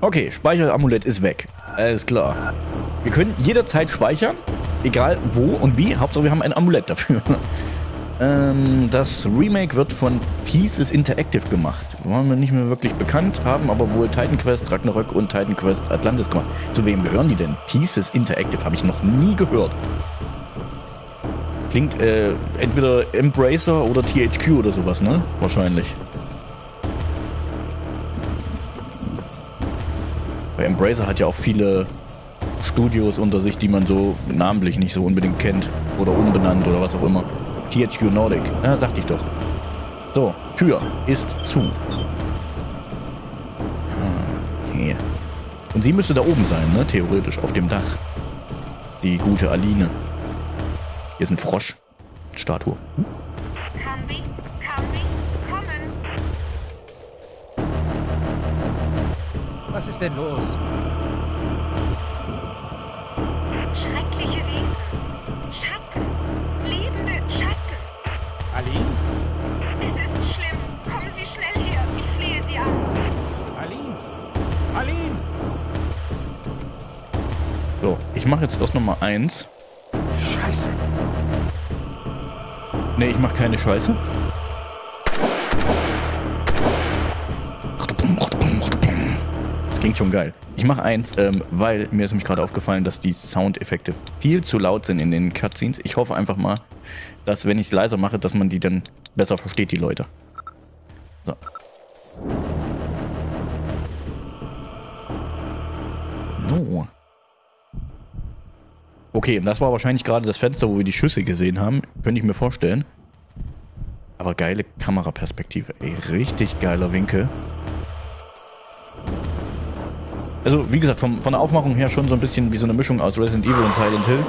Okay, Speicheramulett ist weg. Alles klar. Wir können jederzeit speichern, egal wo und wie. Hauptsache wir haben ein Amulett dafür. Das Remake wird von Pieces Interactive gemacht. Wollen wir nicht mehr wirklich bekannt, haben aber wohl Titan Quest, Ragnarök und Titan Quest Atlantis gemacht. Zu wem gehören die denn? Pieces Interactive habe ich noch nie gehört. Klingt entweder Embracer oder THQ oder sowas, ne? Wahrscheinlich. Weil Embracer hat ja auch viele Studios unter sich, die man so namentlich nicht so unbedingt kennt. Oder umbenannt oder was auch immer. THQ Nordic. Ja, sagte ich doch. So, Tür ist zu. Okay. Und sie müsste da oben sein, ne? Theoretisch, auf dem Dach. Die gute Aline. Hier ist ein Frosch. Statue. Kann sie kommen? Was ist denn los? Schreckliche Wesen. Schatten. Lebende Schatten. Aline? Es ist schlimm. Kommen Sie schnell her. Ich flehe Sie an. Aline? Aline? So, ich mache jetzt erst nochmal 1. Scheiße. Ne, ich mache keine Scheiße. Das klingt schon geil. Ich mache 1, weil mir ist nämlich gerade aufgefallen, dass die Soundeffekte viel zu laut sind in den Cutscenes. Ich hoffe einfach mal, dass wenn ich es leiser mache, dass man die dann besser versteht, die Leute. So. So. Okay, das war wahrscheinlich gerade das Fenster, wo wir die Schüsse gesehen haben. Könnte ich mir vorstellen. Aber geile Kameraperspektive, ey. Richtig geiler Winkel. Also, wie gesagt, von der Aufmachung her schon so ein bisschen wie so eine Mischung aus Resident Evil und Silent Hill.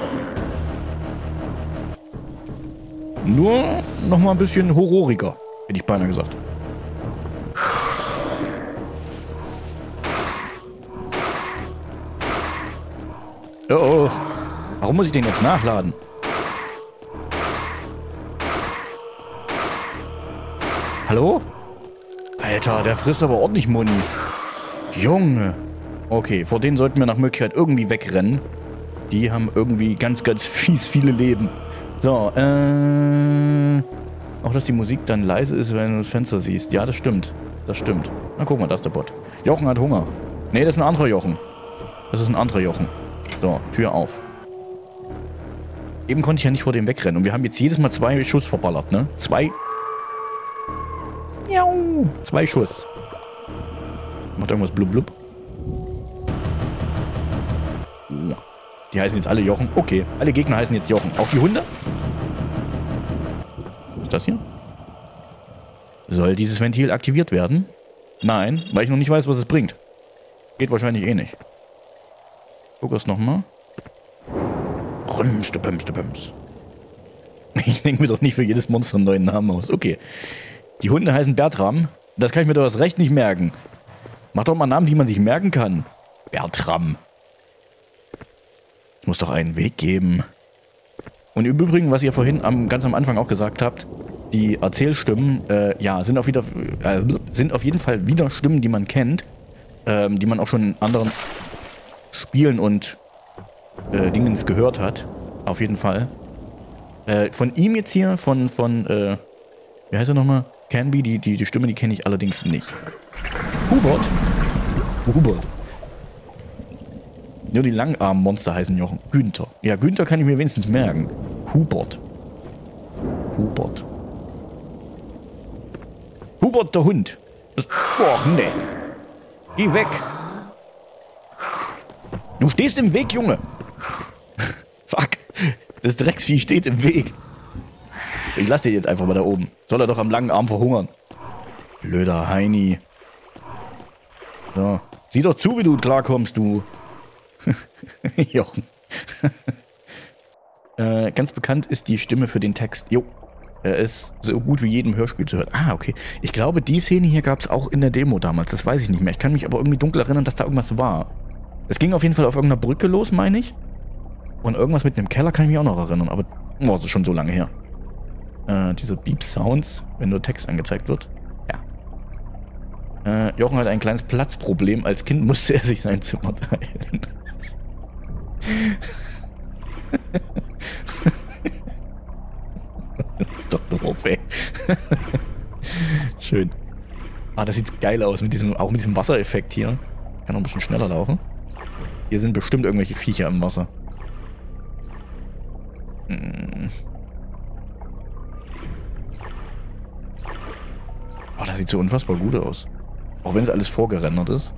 Nur nochmal ein bisschen horroriger, hätte ich beinahe gesagt. Oh, oh. Warum muss ich den jetzt nachladen? Hallo? Alter, der frisst aber ordentlich Muni. Junge. Okay, vor denen sollten wir nach Möglichkeit irgendwie wegrennen. Die haben irgendwie ganz, ganz fies viele Leben. So, auch dass die Musik dann leise ist, wenn du das Fenster siehst. Ja, das stimmt. Das stimmt. Na, guck mal, das ist der Bot. Jochen hat Hunger. Nee, das ist ein anderer Jochen. Das ist ein anderer Jochen. So, Tür auf. Eben konnte ich ja nicht vor dem wegrennen. Und wir haben jetzt jedes Mal 2 Schuss verballert, ne? 2. Jau. 2 Schuss. Macht irgendwas blub blub. Die heißen jetzt alle Jochen. Okay, alle Gegner heißen jetzt Jochen. Auch die Hunde? Was ist das hier? Soll dieses Ventil aktiviert werden? Nein, weil ich noch nicht weiß, was es bringt. Geht wahrscheinlich eh nicht. Guck es nochmal. Rümste, pümste, püms. Ich denke mir doch nicht für jedes Monster einen neuen Namen aus. Okay. Die Hunde heißen Bertram. Das kann ich mir doch das Recht nicht merken. Mach doch mal Namen, die man sich merken kann. Bertram. Es muss doch einen Weg geben. Und im Übrigen, was ihr vorhin ganz am Anfang auch gesagt habt, die Erzählstimmen, ja, sind auf jeden Fall wieder Stimmen, die man kennt, die man auch schon in anderen Spielen und Dingens gehört hat. Auf jeden Fall. Von ihm jetzt hier, wie heißt er nochmal? Canby, die Stimme, die kenne ich allerdings nicht. Hubert? Hubert. Nur die Langarm-Monster heißen Jochen. Günther. Ja, Günther kann ich mir wenigstens merken. Hubert. Hubert. Hubert der Hund. Och, nee. Geh weg. Du stehst im Weg, Junge. Fuck. Das Drecksvieh steht im Weg. Ich lasse den jetzt einfach mal da oben. Soll er doch am langen Arm verhungern. Blöder Heini. So. Sieh doch zu, wie du klarkommst, du. Jochen. Ganz bekannt ist die Stimme für den Text. Jo. Er ist so gut wie jedem Hörspiel zu hören. Ah, okay. Ich glaube, die Szene hier gab es auch in der Demo damals. Das weiß ich nicht mehr. Ich kann mich aber irgendwie dunkel erinnern, dass da irgendwas war. Es ging auf jeden Fall auf irgendeiner Brücke los, meine ich. Und irgendwas mit einem Keller kann ich mich auch noch erinnern. Aber das ist schon so lange her. Diese Beep-Sounds, wenn nur Text angezeigt wird. Ja. Jochen hat ein kleines Platzproblem. Als Kind musste er sich sein Zimmer teilen. Das ist doch doof, ey. Schön. Ah, das sieht geil aus, auch mit diesem Wassereffekt hier. Kann noch ein bisschen schneller laufen. Hier sind bestimmt irgendwelche Viecher im Wasser. Oh, das sieht so unfassbar gut aus. Auch wenn es alles vorgerendert ist.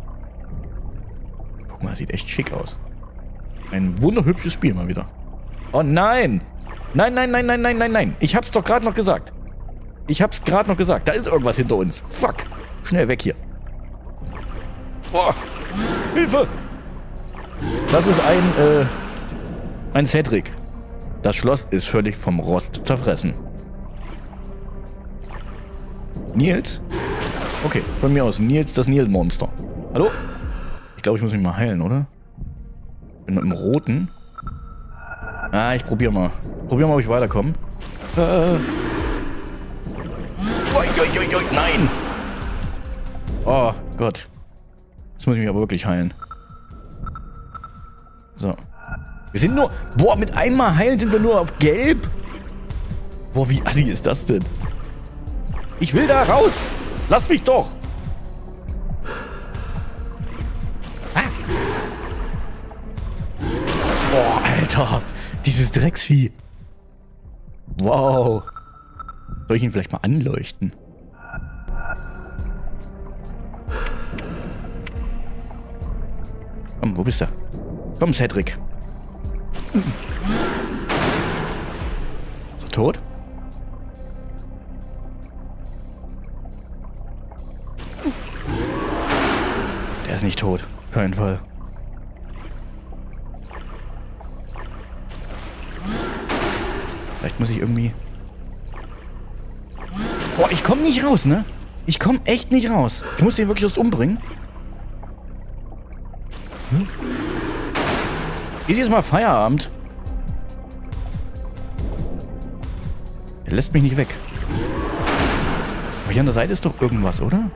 Guck mal, das sieht echt schick aus. Ein wunderhübsches Spiel mal wieder. Oh nein! Nein, nein, nein, nein, nein, nein, nein. Ich hab's doch gerade noch gesagt. Ich hab's gerade noch gesagt. Da ist irgendwas hinter uns. Fuck. Schnell weg hier. Oh. Hilfe! Das ist ein Cedric. Das Schloss ist völlig vom Rost zerfressen. Nils? Okay, von mir aus. Nils, das Nil-Monster. Hallo? Ich glaube, ich muss mich mal heilen, oder? Bin mit dem Roten. Ah, ich probier mal. Probier mal, ob ich weiterkomme. Nein! Oh Gott. Jetzt muss ich mich aber wirklich heilen. So. Wir sind nur... Boah, mit einmal heilen sind wir nur auf Gelb? Boah, wie assi ist das denn? Ich will da raus! Lass mich doch! Ah. Boah, Alter! Dieses Drecksvieh! Wow! Soll ich ihn vielleicht mal anleuchten? Komm, wo bist du? Komm, Cedric. Ist er tot? Der ist nicht tot. Kein Fall. Vielleicht muss ich irgendwie... Boah, ich komme nicht raus, ne? Ich komme echt nicht raus. Ich muss den wirklich erst umbringen. Ist jetzt mal Feierabend. Er lässt mich nicht weg. Aber hier an der Seite ist doch irgendwas, oder?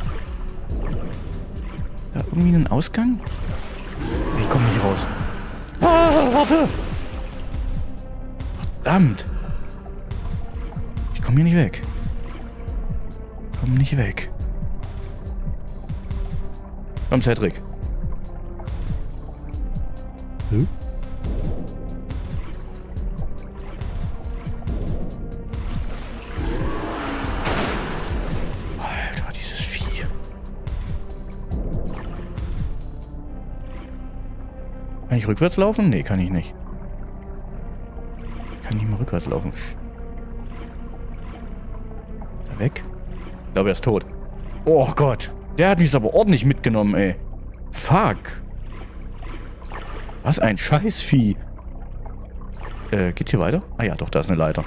Da irgendwie einen Ausgang? Ich komme nicht raus. Ah, warte! Verdammt! Ich komme hier nicht weg. Komm nicht weg. Komm, Cedric. Hm? Alter, dieses Vieh. Kann ich rückwärts laufen? Nee, kann ich nicht. Kann ich mal rückwärts laufen? Ist er weg? Ich glaube, er ist tot. Oh Gott. Der hat mich aber ordentlich mitgenommen, ey. Fuck. Was ein Scheißvieh. Geht's hier weiter? Ah ja, doch, da ist eine Leiter.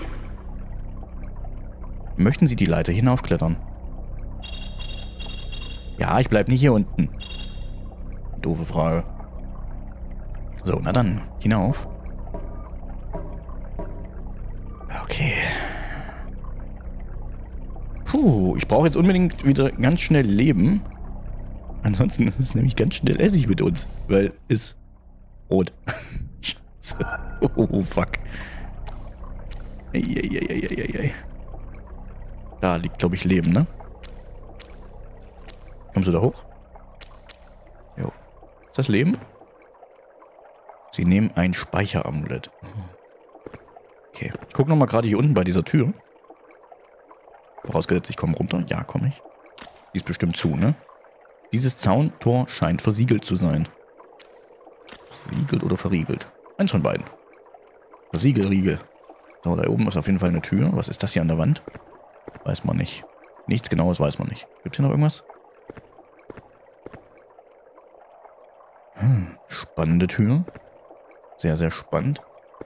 Möchten Sie die Leiter hinaufklettern? Ja, ich bleib nicht hier unten. Doofe Frage. So, na dann, hinauf. Okay. Puh, ich brauche jetzt unbedingt wieder ganz schnell Leben. Ansonsten ist es nämlich ganz schnell Essig mit uns. Weil es rot. Scheiße. Oh, fuck. Eieieiei. Da liegt, glaube ich, Leben, ne? Kommst du da hoch? Jo. Ist das Leben? Sie nehmen ein Speicheramulett. Okay. Ich gucke nochmal gerade hier unten bei dieser Tür. Vorausgesetzt, ich komme runter. Ja, komme ich. Die ist bestimmt zu, ne? Dieses Zauntor scheint versiegelt zu sein. Versiegelt oder verriegelt? Eins von beiden. Versiegelriegel. So, da oben ist auf jeden Fall eine Tür. Was ist das hier an der Wand? Weiß man nicht. Nichts Genaues weiß man nicht. Gibt es hier noch irgendwas? Spannende Tür. Sehr, sehr spannend.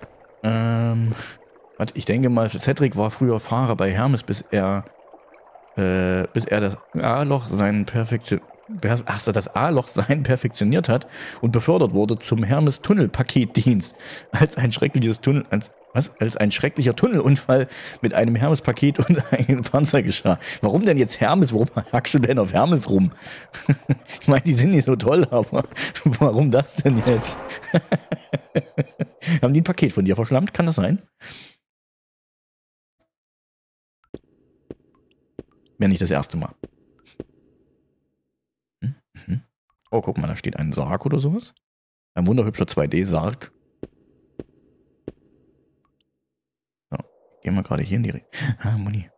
Warte, ich denke mal, Cedric war früher Fahrer bei Hermes, bis er das A-Loch perfektioniert hat und befördert wurde zum Hermes Tunnelpaketdienst. Als ein schreckliches Was? Als ein schrecklicher Tunnelunfall mit einem Hermes-Paket und einem Panzer geschah. Warum denn jetzt Hermes? Warum hackst du denn auf Hermes rum? Ich meine, die sind nicht so toll, aber warum das denn jetzt? Haben die ein Paket von dir verschlammt? Kann das sein? Wäre nicht das erste Mal. Oh, guck mal, da steht ein Sarg oder sowas. Ein wunderhübscher 2D-Sarg. So, gehen wir gerade hier in die... Muni.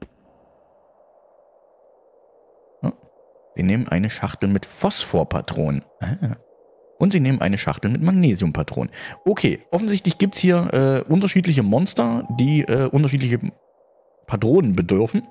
Oh, sie nehmen eine Schachtel mit Phosphorpatronen. Und sie nehmen eine Schachtel mit Magnesiumpatronen. Okay, offensichtlich gibt es hier unterschiedliche Monster, die unterschiedliche Patronen bedürfen.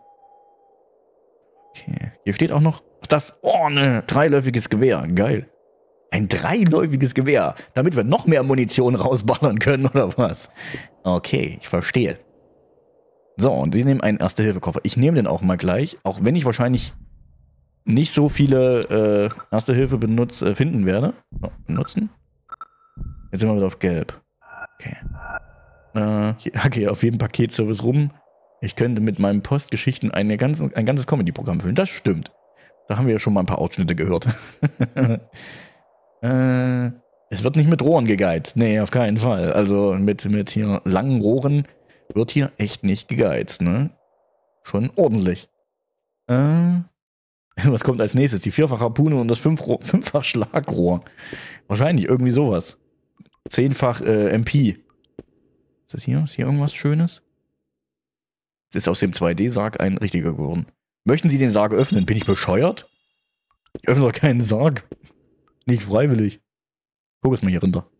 Okay, hier steht auch noch das, ne, dreiläufiges Gewehr. Geil. Ein dreiläufiges Gewehr, damit wir noch mehr Munition rausballern können, oder was? Okay, ich verstehe. So, und sie nehmen einen Erste-Hilfe-Koffer. Ich nehme den auch mal gleich, auch wenn ich wahrscheinlich nicht so viele Erste-Hilfe finden werde. So, benutzen. Jetzt sind wir wieder auf Gelb. Okay. Hier auf jedem Paketservice rum. Ich könnte mit meinen Postgeschichten ein ganzes Comedy-Programm füllen. Das stimmt. Da haben wir ja schon mal ein paar Ausschnitte gehört. Es wird nicht mit Rohren gegeizt. Nee, auf keinen Fall. Also mit hier langen Rohren wird hier echt nicht gegeizt, ne? Schon ordentlich. Was kommt als nächstes? Die 4-fach-Harpune und das 5-fach-Schlagrohr. Wahrscheinlich irgendwie sowas. 10-fach MP. Ist das hier? Ist hier irgendwas Schönes? Es ist aus dem 2D-Sarg ein richtiger geworden. Möchten Sie den Sarg öffnen? Bin ich bescheuert? Ich öffne doch keinen Sarg. Nicht freiwillig. Guck es mal hier runter.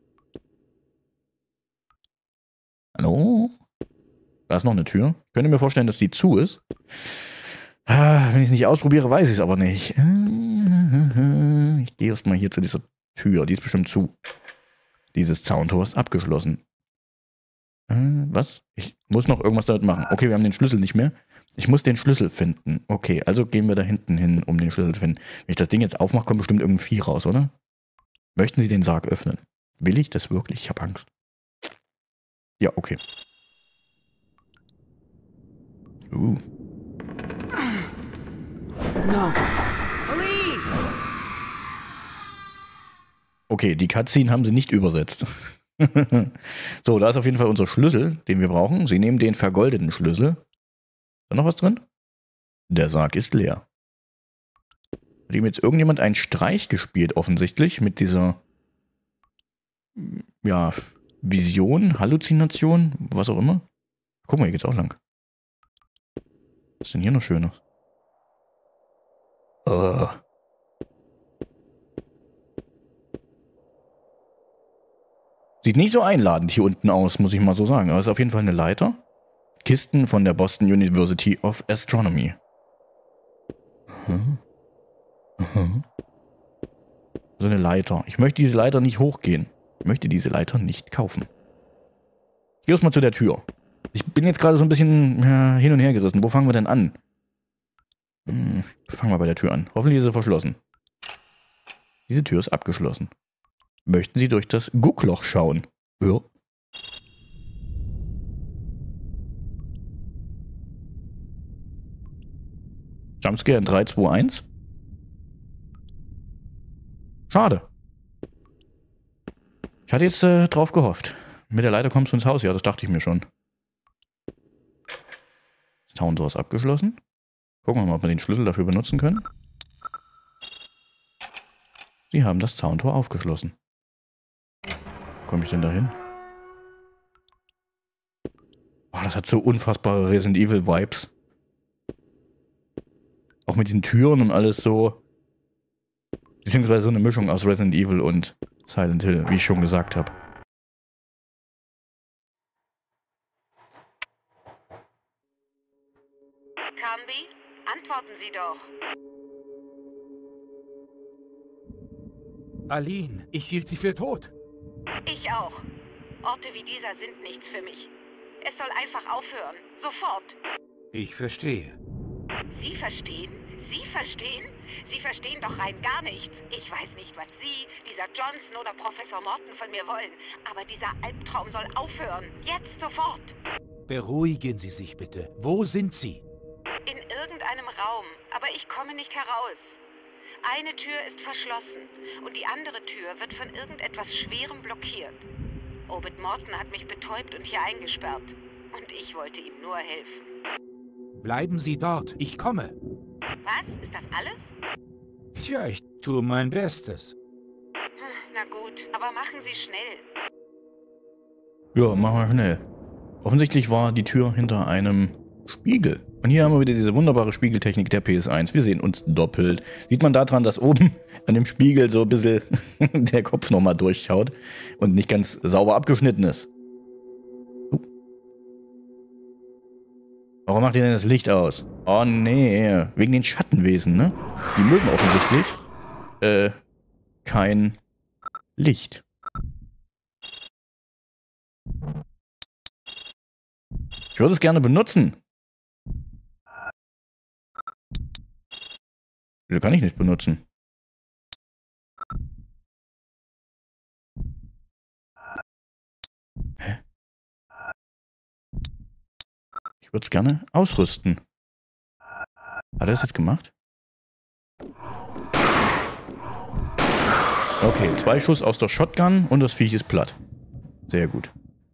Hallo? Da ist noch eine Tür. Ich könnte mir vorstellen, dass die zu ist. Wenn ich es nicht ausprobiere, weiß ich es aber nicht. Ich gehe erstmal hier zu dieser Tür. Die ist bestimmt zu. Dieses Zauntor ist abgeschlossen. Was? Ich muss noch irgendwas damit machen. Okay, wir haben den Schlüssel nicht mehr. Ich muss den Schlüssel finden. Okay, also gehen wir da hinten hin, um den Schlüssel zu finden. Wenn ich das Ding jetzt aufmache, kommt bestimmt irgendein Vieh raus, oder? Möchten Sie den Sarg öffnen? Will ich das wirklich? Ich habe Angst. Ja, okay. No. Okay, die Cutscene haben sie nicht übersetzt. So, da ist auf jeden Fall unser Schlüssel, den wir brauchen. Sie nehmen den vergoldeten Schlüssel. Ist da noch was drin? Der Sarg ist leer. Hat ihm jetzt irgendjemand einen Streich gespielt, offensichtlich, mit dieser, ja, Vision, Halluzination, was auch immer. Guck mal, hier geht's auch lang. Was ist denn hier noch Schönes? Sieht nicht so einladend hier unten aus, muss ich mal so sagen. Aber es ist auf jeden Fall eine Leiter. Kisten von der Boston University of Astronomy. So eine Leiter. Ich möchte diese Leiter nicht hochgehen. Ich möchte diese Leiter nicht kaufen. Ich gehe erstmal zu der Tür. Ich bin jetzt gerade so ein bisschen hin und her gerissen. Wo fangen wir denn an? Fangen wir bei der Tür an. Hoffentlich ist sie verschlossen. Diese Tür ist abgeschlossen. Möchten Sie durch das Guckloch schauen? Ja. Jumpscare in 3, 2, 1. Schade. Ich hatte jetzt drauf gehofft. Mit der Leiter kommst du ins Haus. Ja, das dachte ich mir schon. Das Towntor ist abgeschlossen. Gucken wir mal, ob wir den Schlüssel dafür benutzen können. Sie haben das Zauntor aufgeschlossen. Wo komme ich denn da hin? Boah, das hat so unfassbare Resident Evil Vibes. Auch mit den Türen und alles so. Beziehungsweise so eine Mischung aus Resident Evil und Silent Hill, wie ich schon gesagt habe. Camby, antworten Sie doch. Aline, ich hielt sie für tot. Ich auch. Orte wie dieser sind nichts für mich. Es soll einfach aufhören. Sofort. Ich verstehe. Sie verstehen? Sie verstehen? Sie verstehen doch rein gar nichts. Ich weiß nicht, was Sie, dieser Johnson oder Professor Morton von mir wollen, aber dieser Albtraum soll aufhören. Jetzt sofort. Beruhigen Sie sich bitte. Wo sind Sie? In irgendeinem Raum, aber ich komme nicht heraus. Eine Tür ist verschlossen und die andere Tür wird von irgendetwas Schwerem blockiert. Obed Morton hat mich betäubt und hier eingesperrt. Und ich wollte ihm nur helfen. Bleiben Sie dort. Ich komme. Was? Ist das alles? Tja, ich tue mein Bestes. Na gut, aber machen Sie schnell. Ja, machen wir schnell. Offensichtlich war die Tür hinter einem Spiegel. Und hier haben wir wieder diese wunderbare Spiegeltechnik der PS1. Wir sehen uns doppelt. Sieht man daran, dass oben an dem Spiegel so ein bisschen der Kopf nochmal durchschaut und nicht ganz sauber abgeschnitten ist. Warum macht ihr denn das Licht aus? Oh nee, wegen den Schattenwesen, ne? Die mögen offensichtlich kein Licht. Ich würde es gerne benutzen. Wieso kann ich nicht benutzen? Hä? Ich würde es gerne ausrüsten. Hat er das jetzt gemacht? Okay, 2 Schuss aus der Shotgun und das Viech ist platt. Sehr gut.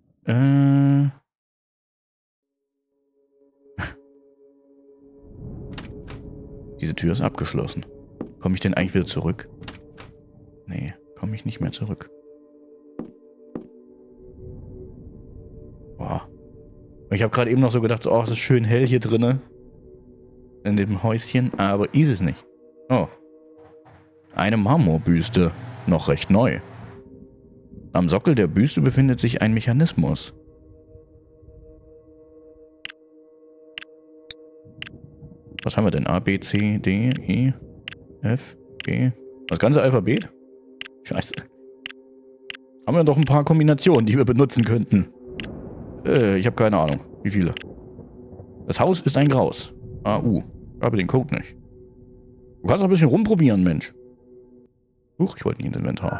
Diese Tür ist abgeschlossen. Komme ich denn eigentlich wieder zurück? Nee, komme ich nicht mehr zurück. Boah. Ich habe gerade eben noch so gedacht, so, oh, es ist schön hell hier drinne. In dem Häuschen, aber ist es nicht. Oh. Eine Marmorbüste. Noch recht neu. Am Sockel der Büste befindet sich ein Mechanismus. Was haben wir denn? A, B, C, D, E, F, G. Das ganze Alphabet? Scheiße. Haben wir doch ein paar Kombinationen, die wir benutzen könnten. Ich habe keine Ahnung. Wie viele? Das Haus ist ein Graus. AU. Ich habe den Code nicht. Du kannst noch ein bisschen rumprobieren, Mensch. Huch, ich wollte nicht ins Inventar.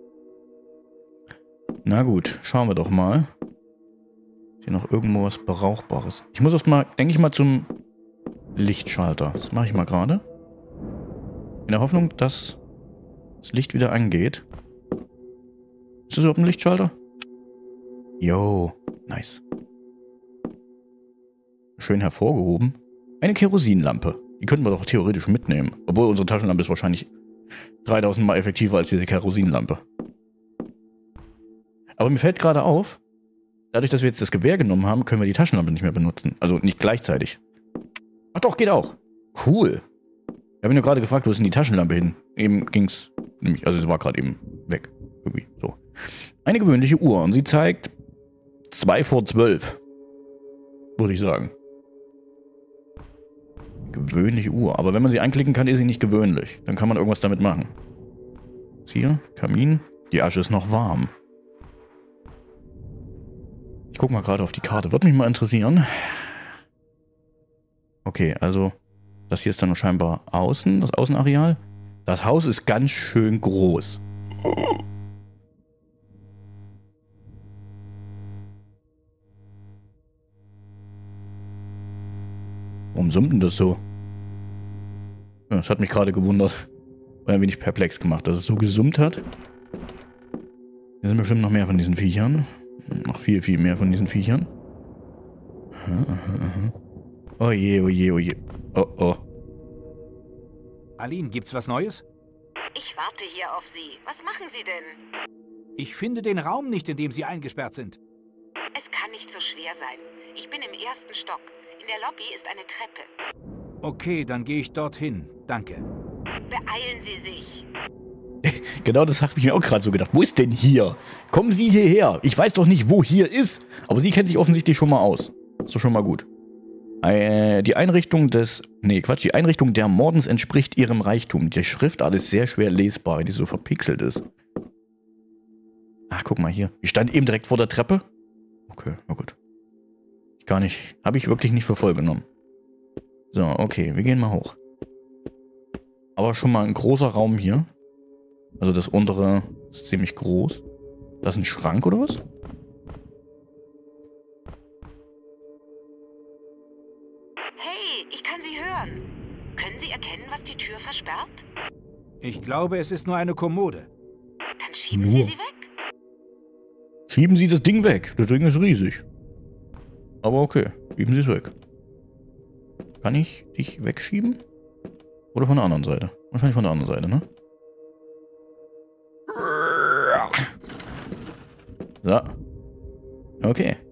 Na gut, schauen wir doch mal. Ist hier noch irgendwo was Brauchbares? Ich muss erstmal, denke ich mal, zum Lichtschalter. Das mache ich mal gerade. In der Hoffnung, dass das Licht wieder angeht. Ist das überhaupt ein Lichtschalter? Jo, nice. Schön hervorgehoben. Eine Kerosinlampe. Die könnten wir doch theoretisch mitnehmen. Obwohl unsere Taschenlampe ist wahrscheinlich 3000 Mal effektiver als diese Kerosinlampe. Aber mir fällt gerade auf, dadurch, dass wir jetzt das Gewehr genommen haben, können wir die Taschenlampe nicht mehr benutzen. Also nicht gleichzeitig. Ach doch, geht auch. Cool. Ich habe ihn nur gerade gefragt, wo ist denn die Taschenlampe hin? Eben ging's nämlich, also sie war gerade eben weg. Irgendwie so. Eine gewöhnliche Uhr und sie zeigt 2 vor 12. Würde ich sagen. Gewöhnliche Uhr. Aber wenn man sie einklicken kann, ist sie nicht gewöhnlich. Dann kann man irgendwas damit machen. Hier, Kamin. Die Asche ist noch warm. Ich gucke mal gerade auf die Karte. Würde mich mal interessieren. Okay, also das hier ist dann scheinbar außen, das Außenareal. Das Haus ist ganz schön groß. Warum summt denn das so? Ja, das hat mich gerade gewundert. War ein wenig perplex gemacht, dass es so gesummt hat. Hier sind bestimmt noch mehr von diesen Viechern. Noch viel, viel mehr von diesen Viechern. Oh je, oh je, oh je. Oh, oh. Aline, gibt's was Neues? Ich warte hier auf Sie. Was machen Sie denn? Ich finde den Raum nicht, in dem Sie eingesperrt sind. Es kann nicht so schwer sein. Ich bin im 1. Stock. In der Lobby ist eine Treppe. Okay, dann gehe ich dorthin. Danke. Beeilen Sie sich. Genau das habe ich mir auch gerade so gedacht. Wo ist denn hier? Kommen Sie hierher. Ich weiß doch nicht, wo hier ist. Aber Sie kennen sich offensichtlich schon mal aus. Ist doch schon mal gut. Die Einrichtung des... Nee, Quatsch. Die Einrichtung der Mordens entspricht ihrem Reichtum. Die Schriftart ist sehr schwer lesbar, weil die so verpixelt ist. Ach, guck mal hier. Ich stand eben direkt vor der Treppe. Okay, na gut. Gar nicht. Habe ich wirklich nicht für voll genommen. So, okay. Wir gehen mal hoch. Aber schon mal ein großer Raum hier. Also das untere ist ziemlich groß. Das ist ein Schrank oder was? Hey, ich kann Sie hören. Können Sie erkennen, was die Tür versperrt? Ich glaube, es ist nur eine Kommode. Dann schieben Nur. Sie sie weg. Schieben Sie das Ding weg. Das Ding ist riesig. Aber okay, schieben Sie es weg. Kann ich dich wegschieben? Oder von der anderen Seite? Wahrscheinlich von der anderen Seite, ne? So. Okay.